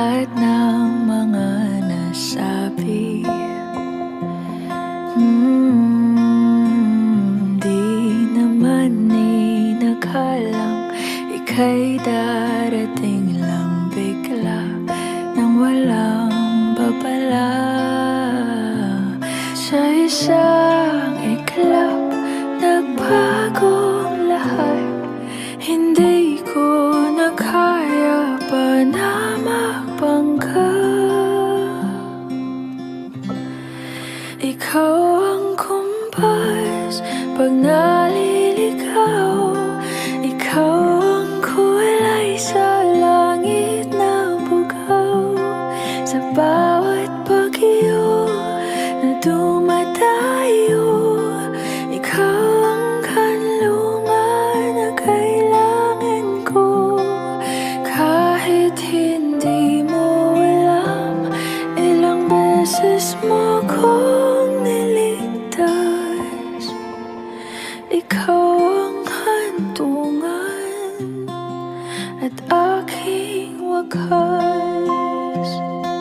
lahat ng mga nasabi. Di naman inakalang ika'y darating lang bigla nang walang babala. Sa isang iglap, nagbagong lahat. Hindi ko na kaya pa na magpangga. Ikaw ang kumpas pag naliligaw. Ikaw ang kulay sa langit na bugaw. Sa bawat bagyo na dumadayo, ikaw ang kanlungan na kailangan ko. Kahit hindi mo alam, ilang beses mo kong niligtas. Ikaw ang hantungan at aking wakas.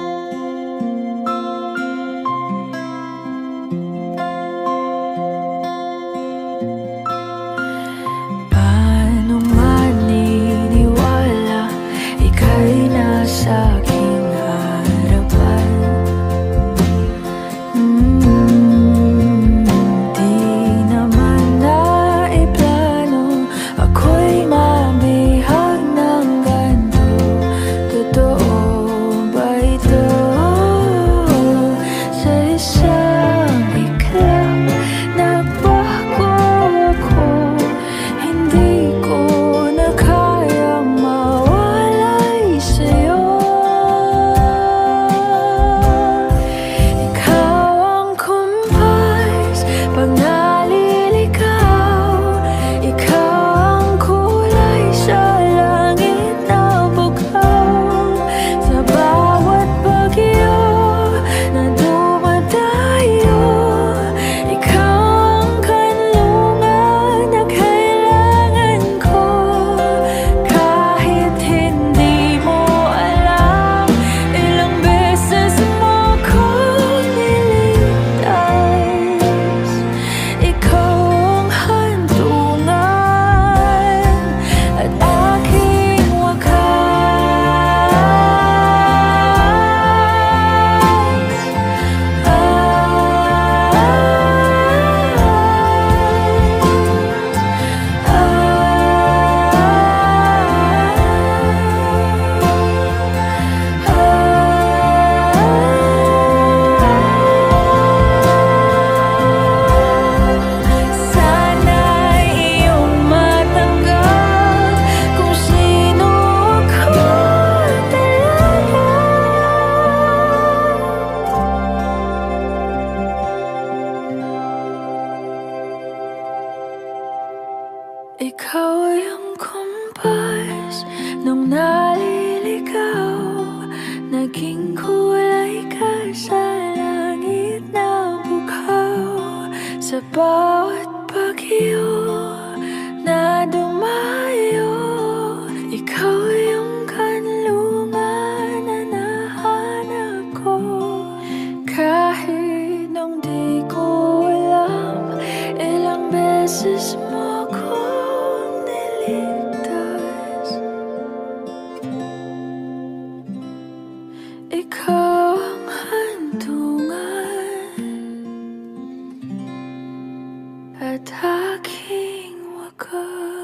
Paano maniniwala ika'y nasa aking harapan? Di naman naiplano ako'y mabihag ng ganito. Totoo ba ito? Sa isang iglap, nagbago ako. Hindi ko na kayang mawalay sa'yo. Ikaw ang kumpas pag naliligaw. Ikaw ang kulay sa langit na bugaw. Sa bawat bagyo na dumadayo, ikaw ang kanlungan na kailangan ko. Kahit hindi mo alam, ilang beses mo kong niligtas. Ikaw ang hantungan at aking sana'y iyong matanggap kung sino ako talaga. Ikaw yung kumpas nung naliligaw. Naging kulay ka sa langit na bugaw. Sa bawat bagyo na dumayo, ikaw yung kanlungan na nahanap ko. Kahit nung di ko alam, ilang beses mo kong niligtas. Ikaw ang hantungan at aking wakas.